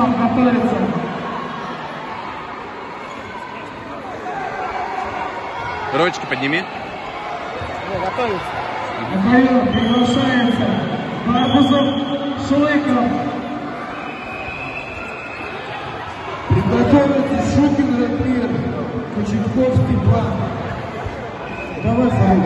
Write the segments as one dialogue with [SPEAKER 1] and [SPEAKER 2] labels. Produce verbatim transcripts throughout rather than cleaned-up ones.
[SPEAKER 1] Артем, готовится.
[SPEAKER 2] Ручки подними.
[SPEAKER 1] Готовится. На бою приглашается Барбузов Шлыков.
[SPEAKER 3] Приготовиться Шукин Ратмир, Кочетковский план. Давай, Фарид.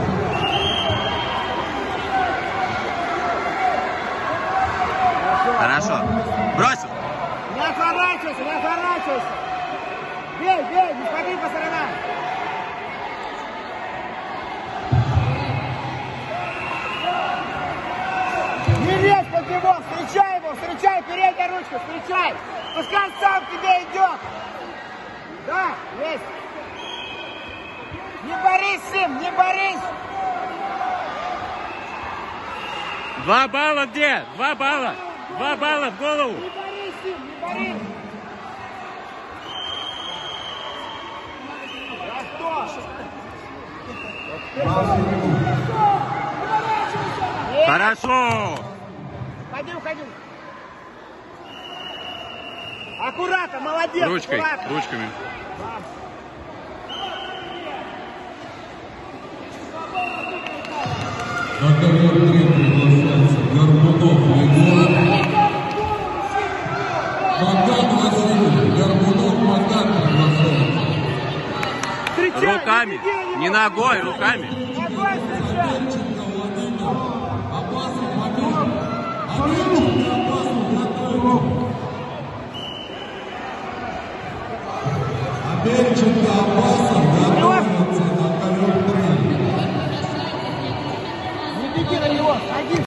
[SPEAKER 2] Хорошо. Бросил.
[SPEAKER 4] Не отворачивайся, не отворачивайся. Бей, бей, не смотри по сторонам. Не лезь под него, встречай его, встречай, передняя ручка, встречай. Пускай сам к тебе идет. Да, есть. Не борись с ним, не борись.
[SPEAKER 2] Два балла где? Два балла. Два балла в голову.
[SPEAKER 4] Не борись с ним, не борись.
[SPEAKER 2] Хорошо.
[SPEAKER 4] Уходи, уходи. Аккуратно, молодец.
[SPEAKER 2] Ручкой,
[SPEAKER 4] аккуратно.
[SPEAKER 2] ручками.
[SPEAKER 3] На ковер приглашается Горбунов Егор. Магнат Василий. Горбунов Магнат приглашается.
[SPEAKER 4] Встречай,
[SPEAKER 2] Руками.
[SPEAKER 4] не беги на
[SPEAKER 2] Не
[SPEAKER 4] него.
[SPEAKER 2] ногой, руками.
[SPEAKER 4] Ногой встречай.
[SPEAKER 3] Опасный момент.